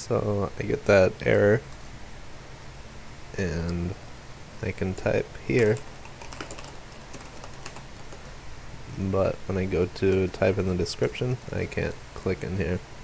So I get that error, and I can type here, but when I go to type in the description, I can't click in here.